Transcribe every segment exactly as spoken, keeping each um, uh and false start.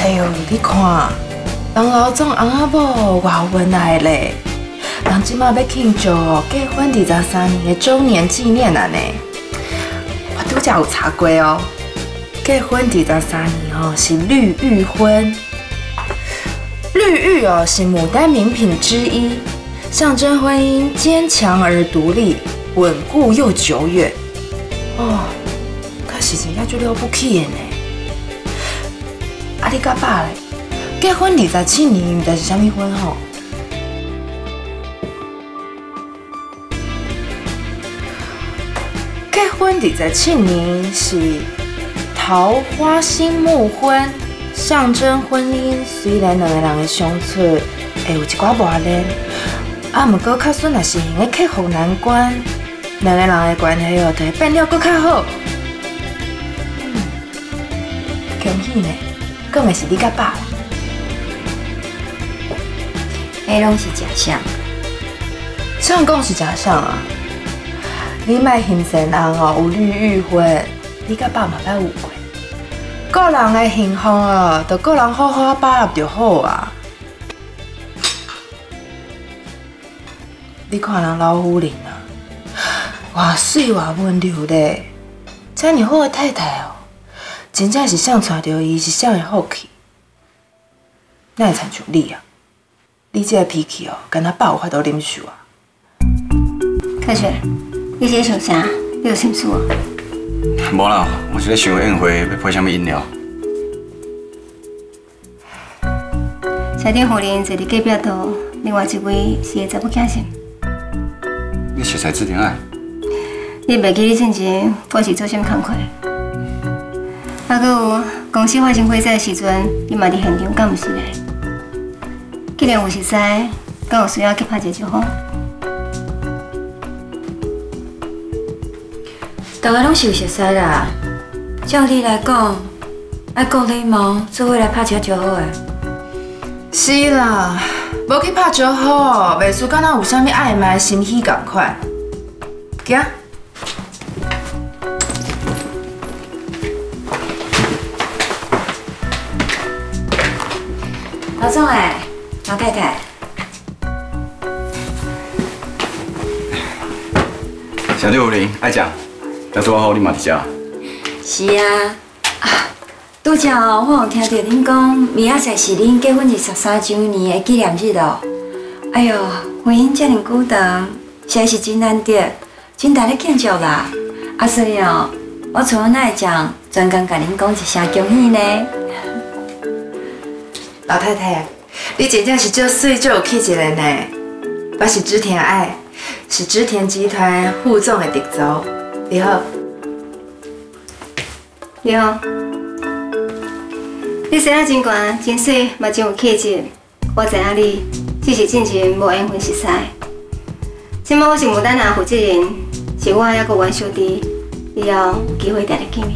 呦，你看，人老总翁仔某偌有恩爱嘞，人即马要庆祝结婚二十三年的周年纪念啊呢。我拄则有查过哦，结婚二十三年哦是绿玉婚。绿玉哦是牡丹名品之一，象征婚姻坚强而独立，稳固又久远。哦，可是真正足了不起的呢。啊，你甲爸嘞？结婚二十七年，但是啥物婚吼？结婚二十七年是桃花心木婚，象征婚姻。虽然两个人的相处会有一寡磨练，啊，不过较顺也是用个克服难关，两个人的关系哦，就会变得更较好。嗯，恭喜呢！讲的是你甲爸啦。 迄拢是假象。 像讲是假象啊！你莫嫌先人哦有绿玉婚，你甲爸嘛捌有过。个人的幸福哦，就个人好好把握就好啊。你看人老夫人啊，偌水偌温柔咧，这尔好的太太哦，真正是想娶到伊是啥的福气。哪会亲像你啊？你这个脾气哦，敢若爸有法度忍受啊？ 可是，你这想啥？你有心事啊？ 无啦，我是咧想宴会要配啥物饮料。 车顶夫人坐伫隔壁桌，另外一位是个查某囝先。 你熟悉志廷爱？ 你袂记你之前我是做啥物工课？还阁有公司发生火灾的时阵，你嘛伫现场，敢毋是咧？既然有熟悉，敢有需要去拍一招呼？ 大家拢是有熟悉啦。照你来讲，爱顾礼貌，做伙来拍一下招呼的。 是啦，无去拍招呼，袂输敢若有啥物暧昧心喜共款。行。 老总哎，老太太。 小六零爱讲，要做好你嘛伫遮。 是啊，啊，拄则哦，我有听到恁讲，明仔载是恁结婚二十三周年的纪念日哦。哎呦，婚姻遮尔久长，实在是真难得，真值得庆祝啦。啊，所以哦，我除了那会讲，专工甲恁讲一声恭喜呢。 老太太，你真正是足水足有气质的呢。我是织田爱，是织田集团副总的直属。你好。 你好。你生啊真悬，真水，嘛真有气质。我知影你，只是进前无缘分熟识。即摆我是牡丹南负责人，是我还阁阮小弟，以后有机会定定见面。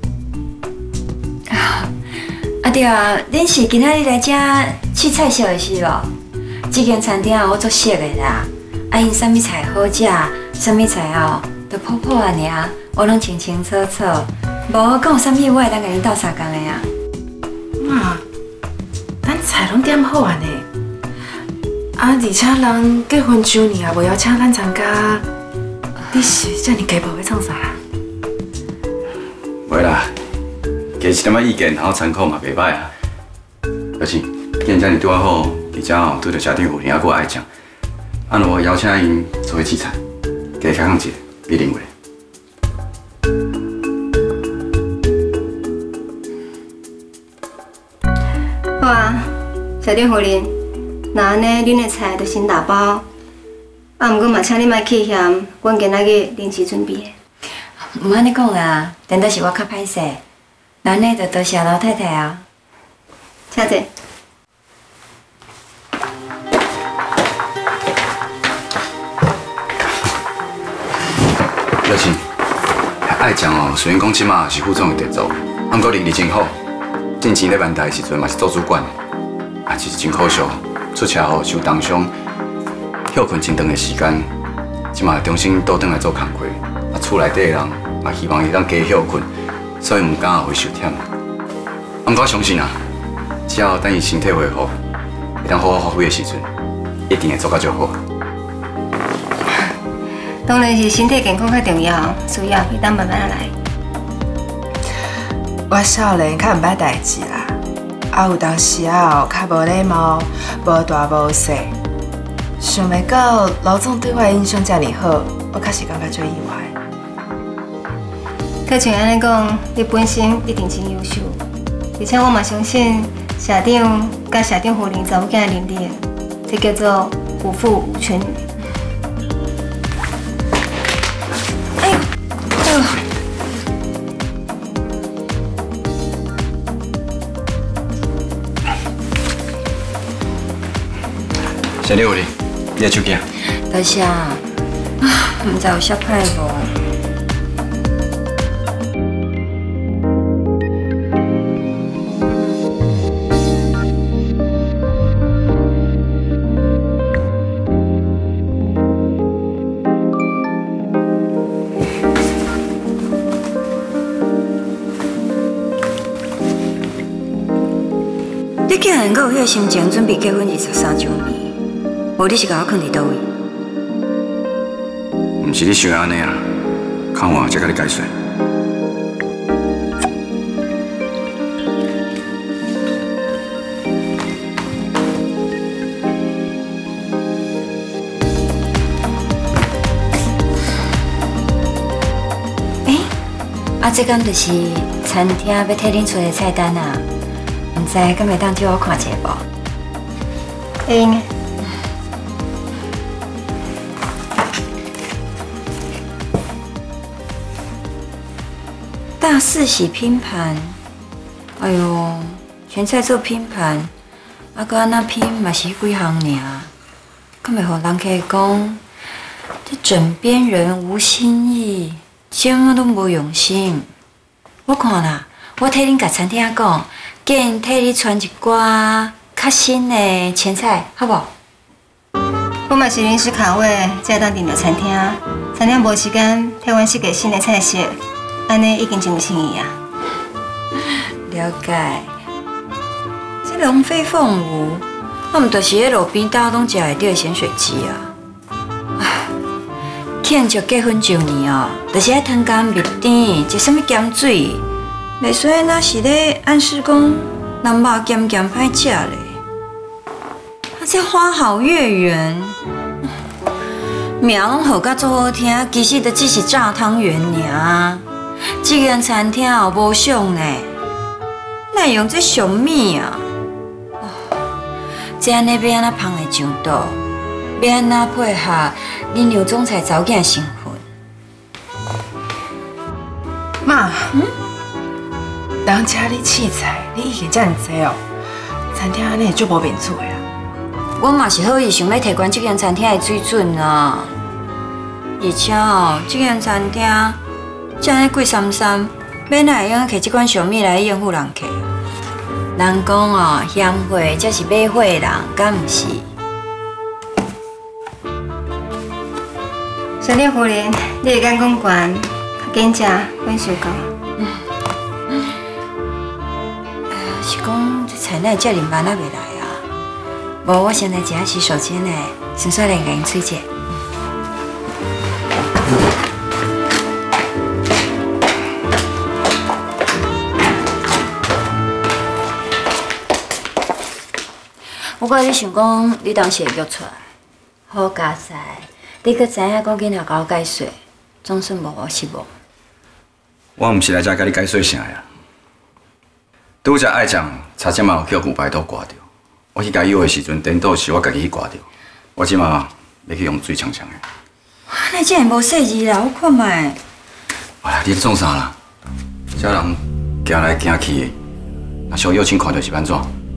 啊对啊，恁是今仔日来遮试菜色的是无？这间餐厅我足熟的啦，啊因啥物菜好食，啥物菜哦，就普普啊尔，我拢清清楚楚。无讲有啥物，我会当甲恁斗相共的啊。 妈，咱菜拢点好啊呢。啊，而且人结婚周年也无邀请咱参加，你是遮尔家暴要创啥啦？ 袂啦。给一点仔意见，然后参考嘛，袂歹啊。而且，既然遮尔对我好，而且吼对着家庭妇人还阁爱讲，按我邀请因做伙试菜，加开放一下，你认为？ 好啊，小丁夫人，那安尼恁的菜就先打包，啊，毋过嘛，请你莫气嫌，阮今仔日临时准备的。 毋安尼讲啦，但都是我较歹势。那呢，就多谢老太太啊。 请坐。 表亲，爱讲哦，虽然讲即马是副总的直属，不过能力真好。进前咧万代时阵嘛是做主管的，啊，就是真可惜，出车祸受重伤，休困真长的时间，即马重新倒转来做工课，啊，厝内底的人嘛希望伊当加休困。所以唔敢会受忝。不过我相信啊， 只要等伊身体恢复，会当好好发挥的时阵，一定会做到最好。 当然是身体健康较重要，需要会当慢慢来。 我少年较毋捌代志啦，啊有当时啊较无礼貌，无大无小。想袂到老总对我的印象遮尔好，我确实感觉最意外。 可像安尼讲，你本身一定真优秀，而且我嘛相信社长甲社长夫人查某囝的能力，这叫做无父无权女。哎呦，哎呦！ 小六哩，你的手机啊？ 多谢啊，唔知有摔歹无？你竟然阁有迄个心情准备结婚二十三周年？无你是甲我囥伫倒位？ 毋是你想的安尼啊，看我才甲你解释。 诶、欸，啊，这敢就是餐厅要替恁出的菜单啊？毋知敢会当借我看一下无？ 会用的。 大四喜拼盘，哎呦，全菜做拼盘，啊，搁安那拼嘛是几项尔，敢袂互人客讲，这枕边人无心意，怎啊都无用心。我看啦，我替恁甲餐厅讲，叫因替你传一寡较新的前菜，好无？ 我嘛是临时卡位，才当订到餐厅，餐厅无时间替阮设计新的菜色。安尼已经真有诚意啊！ 了解，这龙飞凤舞，啊，毋就是迄路边大家拢食会到的咸水鸡啊！唉，庆祝结婚周年哦，就是爱摊干蜜甜，食什么咸水，袂使那是咧暗示讲人肉咸咸歹食咧。啊，这花好月圆，名拢号甲足好听，其实都只是炸汤圆尔。这间餐厅哦无上呢，哪会用这上物啊？这安尼要安怎芳会上桌？要安怎配合恁刘总裁查某囝身份？ 妈，嗯，人请你器材，你已经遮尔济哦，餐厅安尼就无面子的啦。 我嘛是好意想要提悬这间餐厅的水准啊，而且哦，这间餐厅。这样贵三三，要哪会用摕这款小米来应付人客？人讲哦，嫌货才是买货的人，敢毋是？ 小丽夫人，你会敢讲悬，较紧食，阮受够。 嗯，是讲这菜哪遮尔慢啊袂来啊？无，我先来食下洗手间嘞，先刷两个人喙者。不过你想讲，你当时会约出来，好加塞，你阁知影讲囡仔甲我解说，总算无我失望。 我毋是来遮甲你解说啥呀，拄则爱将差点嘛有叫牛排刀挂掉，我去甲伊的时阵，颠倒是我家己去挂掉，我即马要去用水呛呛的。 你真系无细致啦，我看卖。 哎呀，你在创啥啦？遮人行来行去的，若小友请看到是安怎？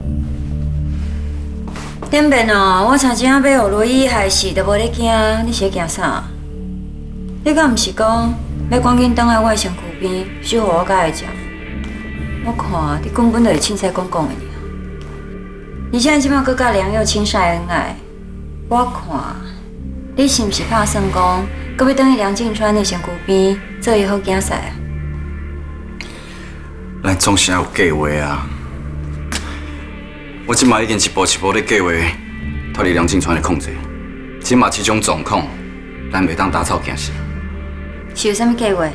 顶边哦，我差钱要互罗伊害死，都无咧惊，你是惊啥？你敢毋是讲要赶紧倒来我的身躯边，守护我甲伊食？我看你根本就是凊彩讲讲的尔。而且即摆搁甲梁佑青晒恩爱，我看你是毋是打算讲，搁要等去梁静川的身躯边做伊好囝婿啊？ 咱总是要有计划啊！ 我即马已经一步一步咧计划脱离梁静川的控制。即马这种状况，咱袂当打草惊蛇。 是有啥物计划？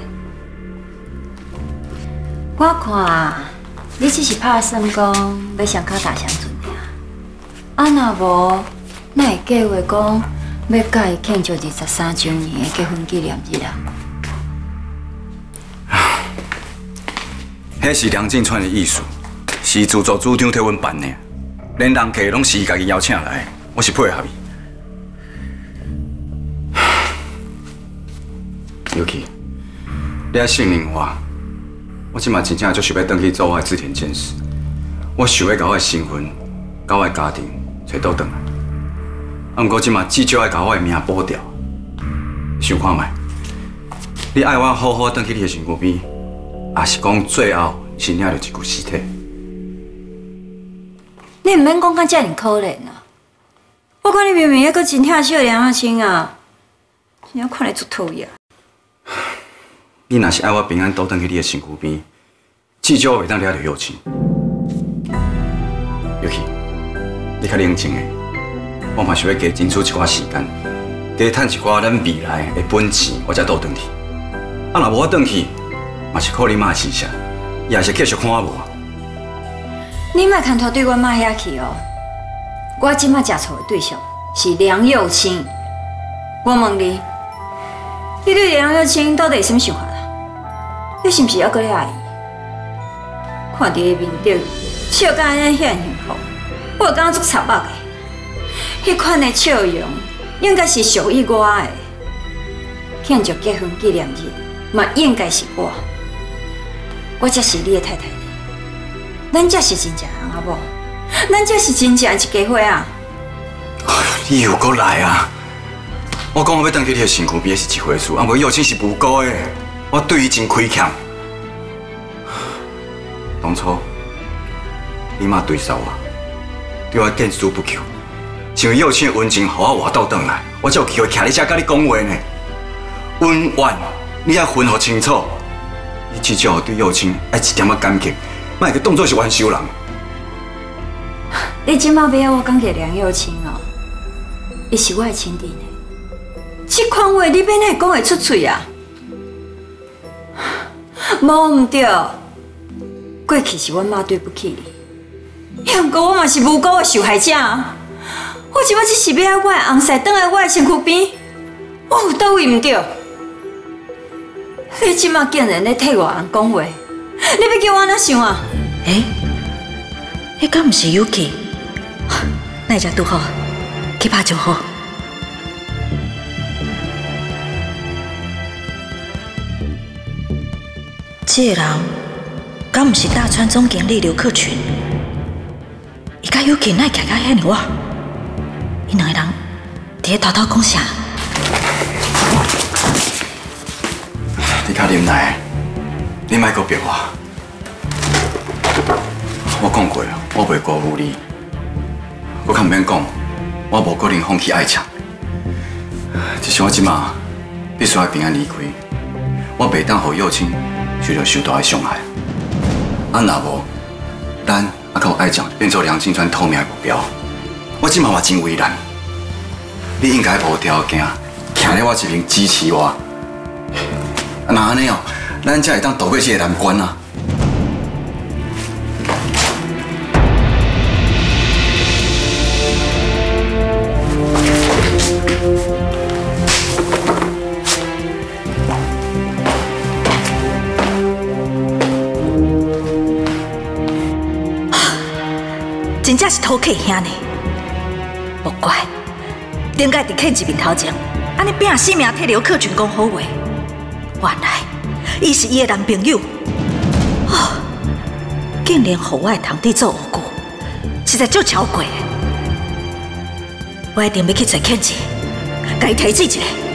我看你只是拍算讲要上卡大乡村尔。啊，若无，哪会计划讲要甲伊庆祝二十三周年的结婚纪念日啊？ 迄是梁静川的意思，是自作主张替阮办的，连人客拢是伊家己邀请来，我是配合伊。尤其，你爱信任我，我即马真正就想要回去做我的织田剑士，我想要把我的身份、甲我的家庭找倒转来。啊，不过即马至少要把我的命保掉。想看觅，你爱我好好回去你的身躯边。也是讲最后是领着一具尸体。 你唔免讲甲遮尔可怜啊！我看你明明还阁真疼惜梁耀清啊，真正看你足讨厌。 你若是爱我平安倒转去你的身躯边，至少袂当抓着友情。尤其你较冷静的，我嘛想要加争取一寡时间，加趁一寡咱未来的本钱，我才倒转去。啊，若无我转去，嘛是靠你妈的形象，伊也是继续看我无。 你莫牵拖对阮妈遐去哦。我即摆食醋的对象是梁佑清。我问你，你对梁佑清到底有什么想法啊？你是毋是还阁咧爱伊？看伫伊面顶笑甲安尼遐幸福，我会感觉足惨目的。迄款的笑容，应该是属于我的。庆祝结婚纪念日，嘛应该是我。我才是你的太太呢，咱才是真正的翁仔某，咱才是真正的一家伙啊！ 哎呦，你又搁来啊！我讲我要回去你的身躯边是一回事，啊，无友情是无辜的，我对伊真亏欠。当初你妈对杀我，对我见死不救，像友情的温情，互我活倒转来，我才有机会徛伫遮甲你讲话呢。恩怨，你要分互清楚。你至少对友情爱一点仔感激，莫去当作是冤仇人。 你即摆要我感激梁佑清哦，伊是我的亲弟呢。这款话你要哪会讲会出嘴啊？无毋对，过去是阮妈对不起你，也毋过我嘛是无辜的受害者啊！我即摆只是要我的红婿倒来我的身躯边，我有倒位毋对？你即马竟然咧替外人讲话，你要叫我安怎想啊？ 诶，迄敢毋是Yuki？那只拄好，去拍就好。这个人敢毋是大川总经理刘克群？伊甲Yuki哪会徛到遐尼晚？因两个人伫咧偷偷讲啥？ 你较忍耐，你莫阁逼我。我讲过，我袂辜负你。我较毋免讲，我无可能放弃爱情。只是我即马必须要平安离开，我袂当互友情受到受大的伤害。啊，若无，咱啊靠爱情变做梁静川透明的目标。我即马嘛真为难，你应该无条件徛咧我一边支持我。那安尼哦，咱才会当渡过这个难关啊！ 真正是土客兄呢，无怪，顶解伫客一面头前，安尼拼性命替刘克群讲好话。原来，伊是伊的男朋友，哦，竟然互我的堂弟做无辜，实在足超过。我一定要去找骗子，甲伊提醒一下。